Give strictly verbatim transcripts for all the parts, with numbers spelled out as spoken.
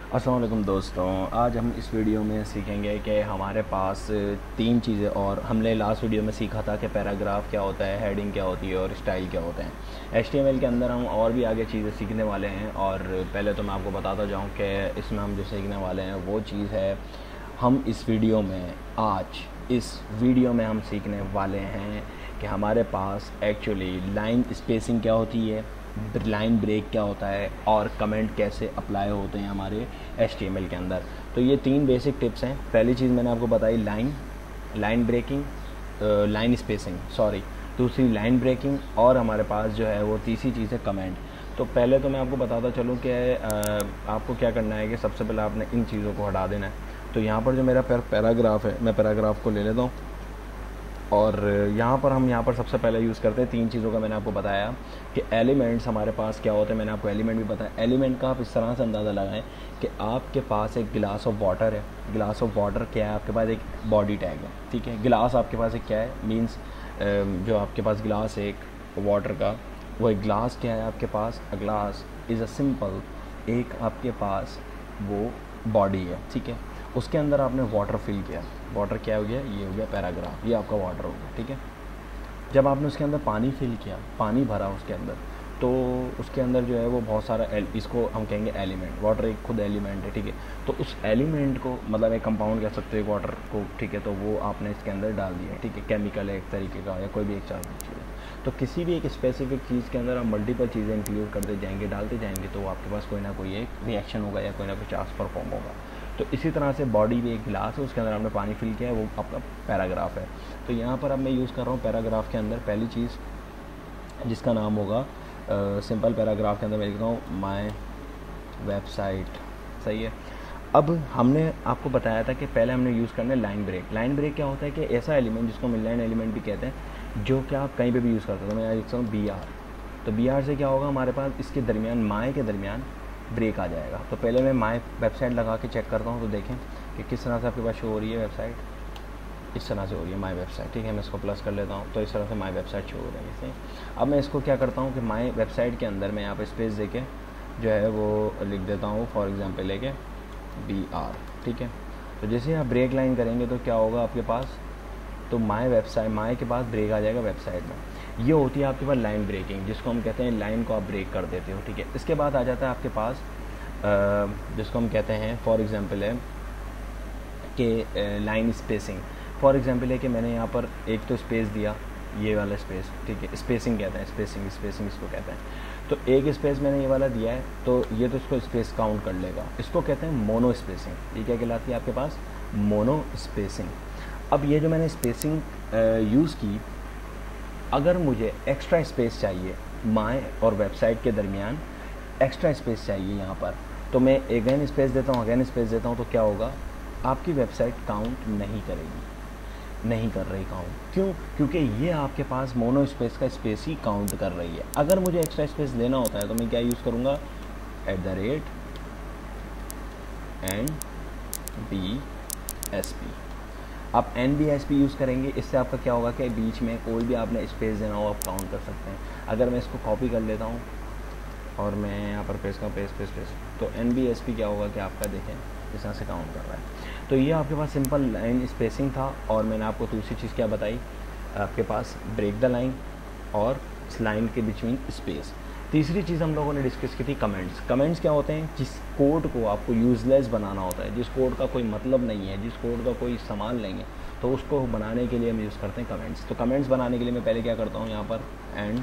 अस्सलाम वालेकुम दोस्तों, आज हम इस वीडियो में सीखेंगे कि हमारे पास तीन चीज़ें और हमने लास्ट वीडियो में सीखा था कि पैराग्राफ क्या होता है, हेडिंग क्या होती है और स्टाइल क्या होते हैं। एच टी एम एल के अंदर हम और भी आगे चीज़ें सीखने वाले हैं और पहले तो मैं आपको बताता जाऊं कि इसमें हम जो सीखने वाले हैं वो चीज़ है, हम इस वीडियो में आज इस वीडियो में हम सीखने वाले हैं कि हमारे पास एक्चुअली लाइन स्पेसिंग क्या होती है, लाइन ब्रेक क्या होता है और कमेंट कैसे अप्लाई होते हैं हमारे एच टी एम एल के अंदर। तो ये तीन बेसिक टिप्स हैं। पहली चीज़ मैंने आपको बताई line line breaking line spacing sorry दूसरी लाइन ब्रेकिंग और हमारे पास जो है वो तीसरी चीज़ है कमेंट। तो पहले तो मैं आपको बताता चलूँ कि आपको क्या करना है कि सबसे पहले आपने इन चीज़ों को हटा देना है। तो यहाँ पर जो मेरा पैराग्राफ है, मैं पैराग्राफ को ले लेता हूँ और यहाँ पर हम यहाँ पर सबसे पहले यूज़ करते हैं तीन चीज़ों का। मैंने आपको बताया कि एलिमेंट्स हमारे पास क्या होते हैं, मैंने आपको एलिमेंट भी बताया। एलिमेंट का आप इस तरह से अंदाज़ा लगाएं कि आपके पास एक गिलास ऑफ वाटर है। गिलास ऑफ वाटर क्या है, आपके पास एक बॉडी टैग है, ठीक है। गिलास आपके पास एक क्या है, मीन्स जो आपके पास गिलास है एक वाटर का, वो एक गिलास क्या है आपके पास, a glass is a simple, एक आपके पास वो बॉडी है, ठीक है। उसके अंदर आपने वाटर फिल किया, वाटर क्या हो गया, ये हो गया पैराग्राफ, ये आपका वाटर हो गया, ठीक है। जब आपने उसके अंदर पानी फिल किया, पानी भरा उसके अंदर, तो उसके अंदर जो है वो बहुत सारा एल, इसको हम कहेंगे एलिमेंट। वाटर एक खुद एलिमेंट है, ठीक है। तो उस एलिमेंट को मतलब एक कंपाउंड कह सकते हो वाटर को, ठीक है। तो वो आपने इसके अंदर डाल दिया, ठीक है। केमिकल है एक तरीके का या कोई भी एक चार चीज़ है। तो किसी भी एक स्पेसिफिक चीज़ के अंदर आप मल्टीपल चीज़ें इंक्लूड करते जाएंगे, डालते जाएंगे, तो आपके पास कोई ना कोई एक रिएक्शन होगा या कोई ना कोई ट्रांसफर फॉर्म होगा। तो इसी तरह से बॉडी भी एक गिलास है, उसके अंदर आपने पानी फिल किया है, वो आपका पैराग्राफ है। तो यहाँ पर अब मैं यूज़ कर रहा हूँ पैराग्राफ के अंदर पहली चीज़ जिसका नाम होगा सिंपल। पैराग्राफ के अंदर मैं लिखता हूँ माय वेबसाइट, सही है। अब हमने आपको बताया था कि पहले हमने यूज़ करना है लाइन ब्रेक। लाइन ब्रेक क्या होता है कि ऐसा एलिमेंट जिसको मिड लाइन एलिमेंट भी कहते हैं, जो कि आप कहीं पे भी यूज़ करते हो। तो मैं यहाँ लिखता हूँ बी आर। तो बी आर से क्या होगा, हमारे पास इसके दरमियान, माय के दरमियान ब्रेक आ जाएगा। तो पहले मैं माय वेबसाइट लगा के चेक करता हूँ, तो देखें कि किस तरह से आपके पास शो हो रही है वेबसाइट, इस तरह से हो रही है माय वेबसाइट, ठीक है। मैं इसको प्लस कर लेता हूँ, तो इस तरह से माय वेबसाइट शो हो रही है सही। अब मैं इसको क्या करता हूँ कि माय वेबसाइट के अंदर मैं यहाँ पर स्पेस दे के जो है वो लिख देता हूँ, फॉर एग्जाम्पल लेके बी आर, ठीक है। तो जैसे आप ब्रेक लाइन करेंगे तो क्या होगा आपके पास, तो माय वेबसाइट, माय के पास ब्रेक आ जाएगा वेबसाइट में। ये होती है आपके पास लाइन ब्रेकिंग, जिसको हम कहते हैं लाइन को आप ब्रेक कर देते हो, ठीक है। इसके बाद आ जाता है आपके पास जिसको हम कहते हैं फॉर एग्जांपल है कि लाइन स्पेसिंग। फॉर एग्जांपल है कि मैंने यहाँ पर एक तो स्पेस दिया, ये वाला स्पेस, ठीक है। स्पेसिंग कहते हैं, स्पेसिंग स्पेसिंग इसको कहते हैं। तो एक स्पेस मैंने ये वाला दिया है, तो ये तो इसको स्पेस काउंट कर लेगा। इसको कहते हैं मोनो स्पेसिंग। ये क्या कहलाती है आपके पास, मोनो स्पेसिंग। अब ये जो मैंने स्पेसिंग यूज़ की, अगर मुझे एक्स्ट्रा स्पेस चाहिए माय और वेबसाइट के दरमियान, एक्स्ट्रा स्पेस चाहिए यहाँ पर, तो मैं अगेन स्पेस देता हूँ, अगेन स्पेस देता हूँ, तो क्या होगा, आपकी वेबसाइट काउंट नहीं करेगी, नहीं कर रही काउंट। क्यों? क्योंकि ये आपके पास मोनो स्पेस का स्पेस ही काउंट कर रही है। अगर मुझे एक्स्ट्रा स्पेस लेना होता है तो मैं क्या यूज़ करूँगा, at the rate N B S P. आप N B S P use करेंगे, इससे आपका क्या होगा कि बीच में कोई भी आपने स्पेस देना हो आप काउंट कर सकते हैं। अगर मैं इसको कॉपी कर लेता हूँ और मैं यहाँ पर पेस्ट का पेस्ट पेस्ट पेस्ट, तो एन बी एस पी क्या होगा कि आपका देखें इस तरह से काउंट कर रहा है। तो ये आपके पास सिंपल लाइन स्पेसिंग था। और मैंने आपको दूसरी चीज़ क्या बताई, आपके पास ब्रेक द लाइन और इस लाइन के बिटवीन स्पेस। तीसरी चीज़ हम लोगों ने डिस्कस की थी कमेंट्स। कमेंट्स क्या होते हैं, जिस कोड को आपको यूज़लेस बनाना होता है, जिस कोड का कोई मतलब नहीं है, जिस कोड का कोई इस्तेमाल नहीं है, तो उसको बनाने के लिए हम यूज़ करते हैं कमेंट्स। तो कमेंट्स बनाने के लिए मैं पहले क्या करता हूँ, यहाँ पर एंड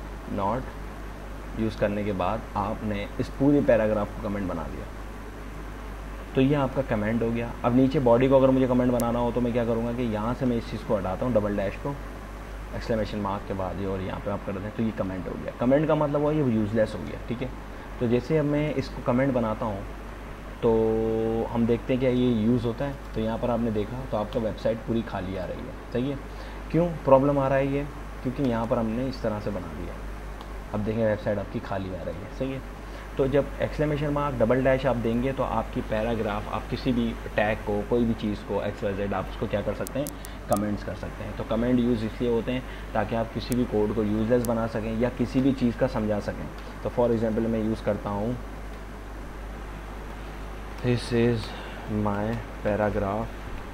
नॉट यूज़ करने के बाद आपने इस पूरे पैराग्राफ को कमेंट बना दिया, तो ये आपका कमेंट हो गया। अब नीचे बॉडी को अगर मुझे कमेंट बनाना हो तो मैं क्या करूँगा कि यहाँ से मैं इस चीज़ को हटाता हूँ, डबल डैश को एक्सक्लेमेशन मार्क के बाद ये, और यहाँ पे आप कर देते हैं, तो ये कमेंट हो गया। कमेंट का मतलब वो ये यूज़लेस हो गया, ठीक है। तो जैसे अब मैं इसको कमेंट बनाता हूँ तो हम देखते हैं क्या ये यूज़ होता है। तो यहाँ पर आपने देखा तो आपका वेबसाइट पूरी खाली आ रही है, सही है। क्यों प्रॉब्लम आ रहा है ये, क्योंकि यहाँ पर हमने इस तरह से बना दिया। अब देखें वेबसाइट आपकी खाली आ रही है, सही है। तो जब एक्सक्लेमेशन मार्क डबल डैश आप देंगे तो आपकी पैराग्राफ, आप किसी भी टैग को, कोई भी चीज़ को एक्स वाई जेड, आप उसको क्या कर सकते हैं, कमेंट्स कर सकते हैं। तो कमेंट यूज़ इसलिए होते हैं ताकि आप किसी भी कोड को यूज़लेस बना सकें या किसी भी चीज़ का समझा सकें। तो फॉर एग्जांपल मैं यूज़ करता हूँ this is my paragraph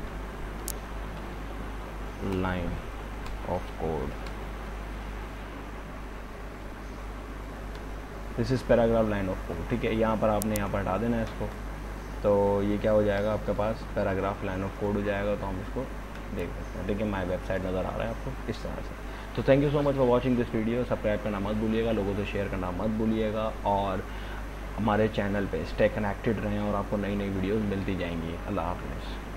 line of code. This is paragraph line of code, ठीक है। यहाँ पर आपने यहाँ पर हटा देना है इसको, तो ये क्या हो जाएगा आपके पास पैराग्राफ लाइन ऑफ कोड हो जाएगा। तो हम इसको देख सकते हैं, ठीक है। माई वेबसाइट नज़र आ रहा है आपको इस तरह से। तो thank you so much for watching this video. Subscribe करना मत भूलिएगा, लोगों से शेयर करना मत भूलिएगा, और हमारे चैनल पे स्टे कनेक्टेड रहें और आपको नई नई वीडियोस मिलती जाएंगी। अल्लाह हाफ़िज़।